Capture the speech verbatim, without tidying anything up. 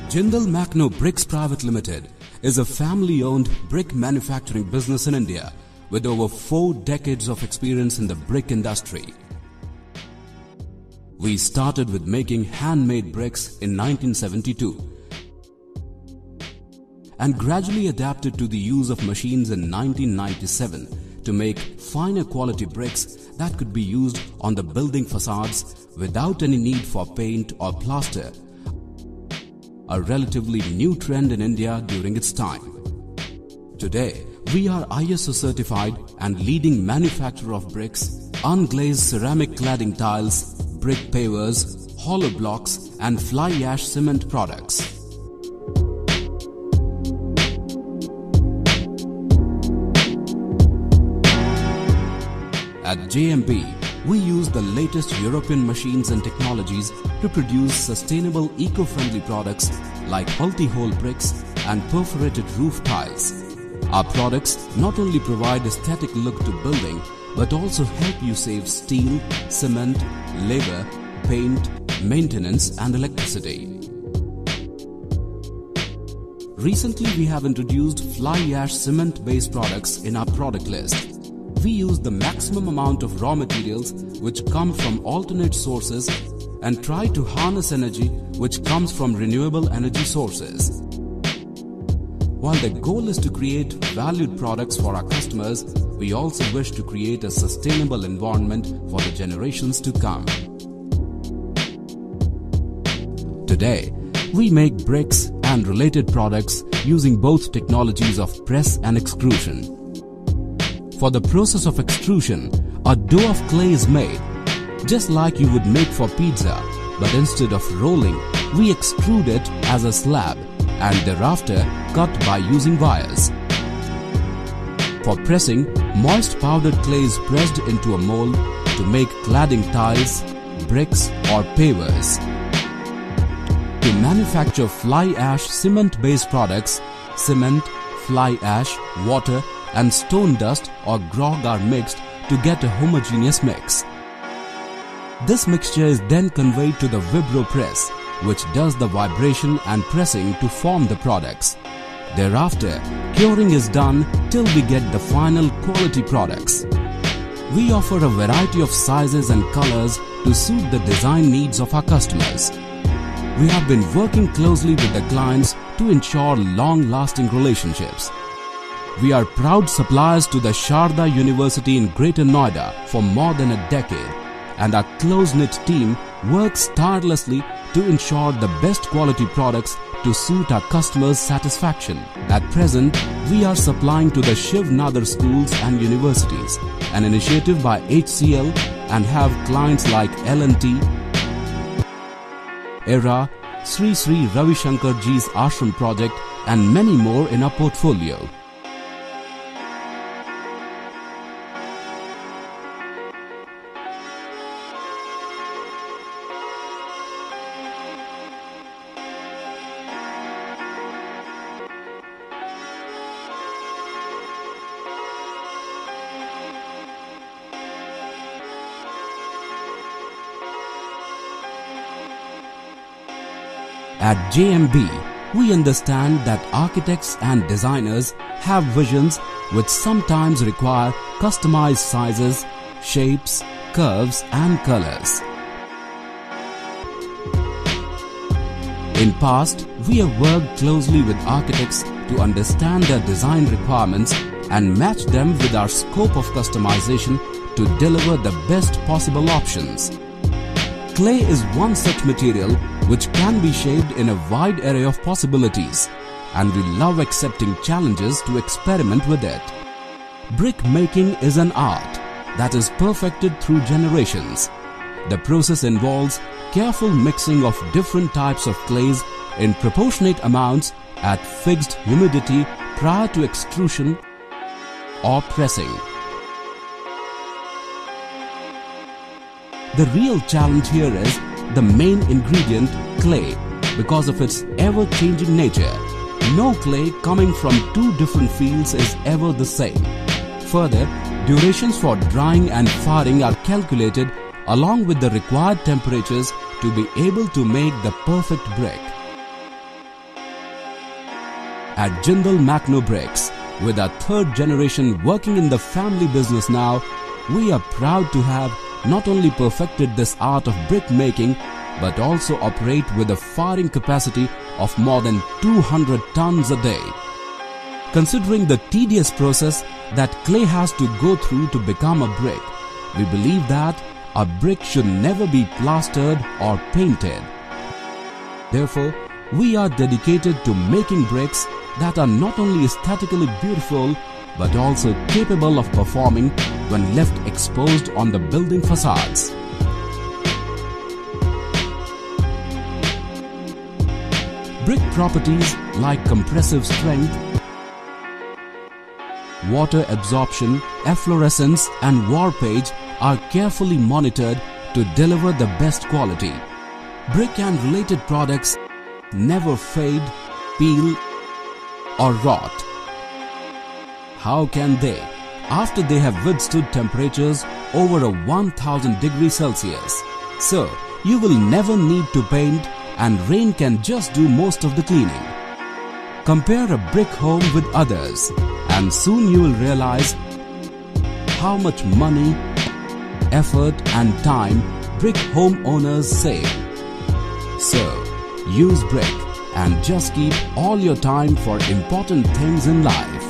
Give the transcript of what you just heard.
Jindal Mechno Bricks Pvt Limited is a family-owned brick manufacturing business in India with over four decades of experience in the brick industry. We started with making handmade bricks in nineteen seventy-two and gradually adapted to the use of machines in nineteen ninety-seven to make finer quality bricks that could be used on the building facades without any need for paint or plaster, a relatively new trend in India during its time. Today, we are I S O certified and leading manufacturer of bricks, unglazed ceramic cladding tiles, brick pavers, hollow blocks and fly ash cement products. At J M B, we use the latest European machines and technologies to produce sustainable eco-friendly products like multi-hole bricks and perforated roof tiles. Our products not only provide aesthetic look to building but also help you save steel, cement, labor, paint, maintenance and electricity. Recently we have introduced fly ash cement-based products in our product list. We use the maximum amount of raw materials which come from alternate sources and try to harness energy which comes from renewable energy sources. While the goal is to create valued products for our customers, we also wish to create a sustainable environment for the generations to come. Today, we make bricks and related products using both technologies of press and extrusion. For the process of extrusion, a dough of clay is made, just like you would make for pizza, but instead of rolling, we extrude it as a slab and thereafter cut by using wires. For pressing, moist powdered clay is pressed into a mold to make cladding tiles, bricks or pavers. To manufacture fly ash cement-based products, cement, fly ash, water and stone dust or grog are mixed to get a homogeneous mix. This mixture is then conveyed to the vibro press, which does the vibration and pressing to form the products. Thereafter, curing is done till we get the final quality products. We offer a variety of sizes and colors to suit the design needs of our customers. We have been working closely with the clients to ensure long-lasting relationships. We are proud suppliers to the Sharda University in Greater Noida for more than a decade, and our close-knit team works tirelessly to ensure the best quality products to suit our customers' satisfaction. At present, we are supplying to the Shiv Nadar schools and universities, an initiative by H C L, and have clients like L and T, E R A, Sri Sri Ravi Shankar Ji's Ashram project and many more in our portfolio. At J M B, we understand that architects and designers have visions which sometimes require customized sizes, shapes, curves and colors. In past, we have worked closely with architects to understand their design requirements and match them with our scope of customization to deliver the best possible options. Clay is one such material which can be shaped in a wide array of possibilities, and we love accepting challenges to experiment with it. Brick making is an art that is perfected through generations. The process involves careful mixing of different types of clays in proportionate amounts at fixed humidity prior to extrusion or pressing. The real challenge here is the main ingredient, clay, because of its ever-changing nature. No clay coming from two different fields is ever the same. Further, durations for drying and firing are calculated along with the required temperatures to be able to make the perfect brick. At Jindal Mechno Bricks, with our third generation working in the family business now, we are proud to have not only perfected this art of brick making, but also operate with a firing capacity of more than two hundred tons a day. Considering the tedious process that clay has to go through to become a brick, we believe that a brick should never be plastered or painted. Therefore, we are dedicated to making bricks that are not only aesthetically beautiful but also capable of performing when left exposed on the building facades. Brick properties like compressive strength, water absorption, efflorescence and warpage are carefully monitored to deliver the best quality. Brick and related products never fade, peel or rot. How can they, after they have withstood temperatures over a one thousand degrees Celsius? So, you will never need to paint and rain can just do most of the cleaning. Compare a brick home with others and soon you will realize how much money, effort and time brick homeowners save. So, use brick and just keep all your time for important things in life.